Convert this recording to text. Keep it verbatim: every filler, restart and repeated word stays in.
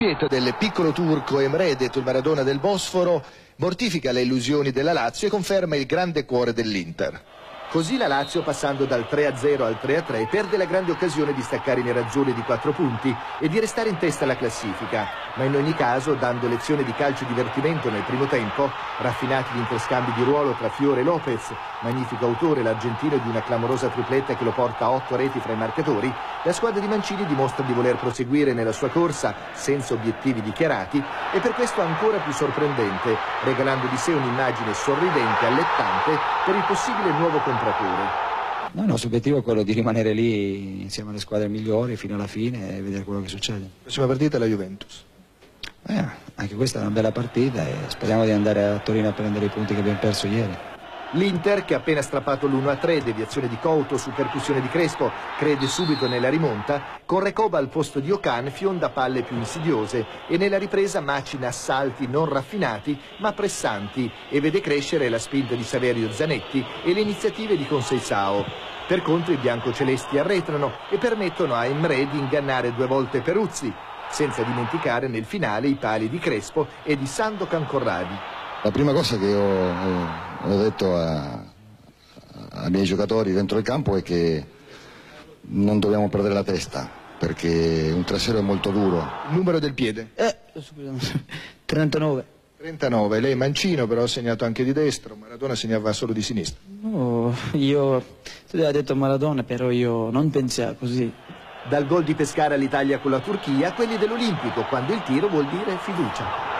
del piccolo turco Emre, detto il Maradona del Bosforo, mortifica le illusioni della Lazio e conferma il grande cuore dell'Inter. Così la Lazio, passando dal tre a zero al tre a tre, perde la grande occasione di staccare i nerazzurri di quattro punti e di restare in testa alla classifica. Ma in ogni caso, dando lezione di calcio divertimento nel primo tempo, raffinati gli interscambi di ruolo tra Fiore e Lopez, magnifico autore l'argentino di una clamorosa tripletta che lo porta a otto reti fra i marcatori, la squadra di Mancini dimostra di voler proseguire nella sua corsa senza obiettivi dichiarati e per questo ancora più sorprendente, regalando di sé un'immagine sorridente, allettante per il possibile nuovo compratore. No, il nostro obiettivo è quello di rimanere lì insieme alle squadre migliori fino alla fine e vedere quello che succede. La prossima partita è la Juventus. Eh, anche questa è una bella partita e speriamo di andare a Torino a prendere i punti che abbiamo perso ieri. L'Inter, che ha appena strappato l'uno a tre, deviazione di Couto su percussione di Crespo, crede subito nella rimonta, con Recoba al posto di Ocan fionda palle più insidiose e nella ripresa macina assalti non raffinati ma pressanti e vede crescere la spinta di Saverio Zanetti e le iniziative di Conceição. Per contro i biancocelesti arretrano e permettono a Emre di ingannare due volte Peruzzi, senza dimenticare nel finale i pali di Crespo e di Sandokan Corradi. La prima cosa che ho, ho detto a, ai miei giocatori dentro il campo è che non dobbiamo perdere la testa, perché un tre a zero è molto duro. Il numero del piede? Eh, trentanove. trentanove, lei è mancino, però ha segnato anche di destro, Maradona segnava solo di sinistra. No, io, tu hai detto Maradona, però io non pensavo così. Dal gol di Pescara all'Italia con la Turchia, quelli dell'Olimpico, quando il tiro vuol dire fiducia.